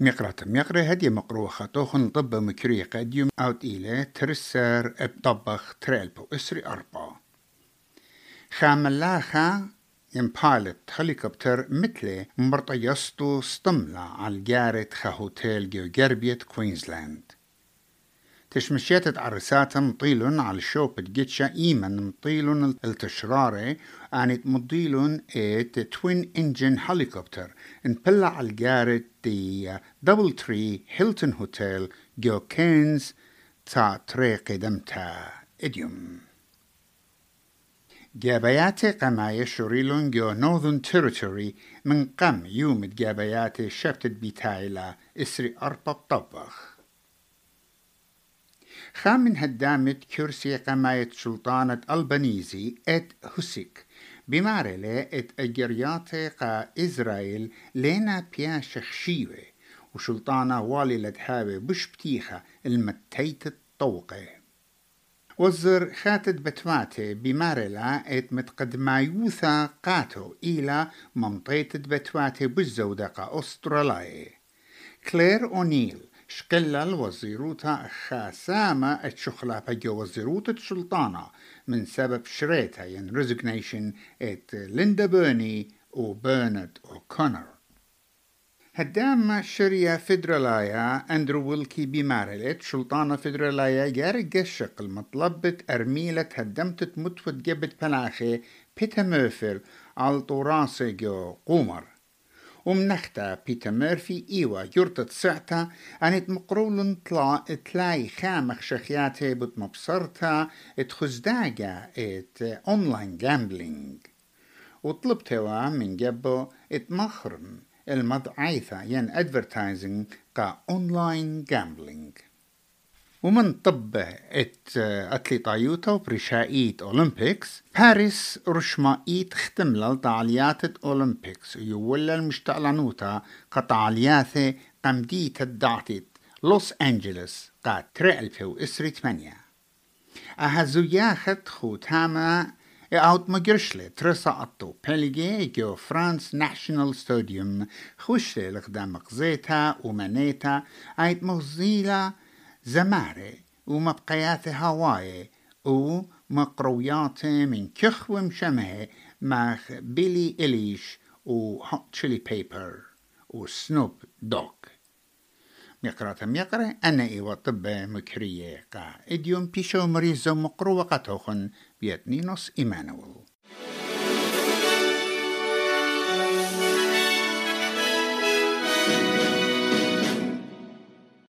مقرة هدي مقروة خطوخن طب مكرية قديم أوت إلى ترسر بطبخ تريلبو إسري أربعة خاملاخا يمبالت هليكوبتر مثل مرطيستو استملة على الجارة هوتيل جربية كوينزلاند تشمشيت عرساتها مطيلون على الشوب تجيتشا إيمن مطيلون التشراري آنت مطيلون توين انجن هليكوبتر انبلع على الجارة دي دبل تري هيلتون هوتيل جو كينز تا طريق دمتا إديوم جابياتي قماية شوريلون جو نورثن تيريتوري من قم يوم جابياتي شبتت بيتايلا إسري أربع طبخ خامن هدامت كرسي قماية سلطانة ألبانيزي ات هسيك بمارلة ات أجرياتي قا إسرائيل لينا بيا شخشيوة وسلطانة والي لدهاوي بش بتيخة المتيت الطوقة وزر خاتت بتواتي بمارلة ات متقدمايوثا قاتو إلى ممطيت بتواتي بالزودقة أستراليا كلير أونيل شقلل وزيروتا خاسامة اتشخلا بجو وزيروتا السلطانة من سبب شريتا ين ريزيجنيشن ات ليندا بيرني و برنارد أوكونر هدام شريا فيدرالايا أندرو ويلكي بمارلت سلطانة فيدرالايا جارق الشق المطلبة أرميلة هدمتت متفت جبت بلاخي بيتا ميرفر على طوراسي جو قومر ومنختا بيتا ميرفي إيوا جرتت سعتا أنت مقرول تلاي خامخ شخياتي بت مبصرتا اتخزداجا ات أونلاين جامبلينج وطلبتوا من جبو اتمخرم المضعيثة ين ادفرتايزنج كا أونلاين جامبلينج ومن طب أتليطايوتا وبرشائيت أولمبيكس باريس رشمائيت اختملل تعاليات أولمبيكس ويولا المشتعلنوتا كتعاليات قمديت الدعتت لوس أنجلس قا تريلفو إسري 8 أهزوياخت خوتاما اوت مجرشلي ترسعطو بلغي جو فرانس ناشنال ستاديوم خوشلي لقدام قزيتا ومنيتا ايت مغزيلا زماري ومبقيات هواي ومقرويات من كخ ومشمه مع بيلي إليش وهوت تشيلي بيبر وسنوب دوغ مقرة أنا إيوة طب مكرية قا إديوم بيشو مريزو مقروة قطوخن بيتنينوس إيمانويل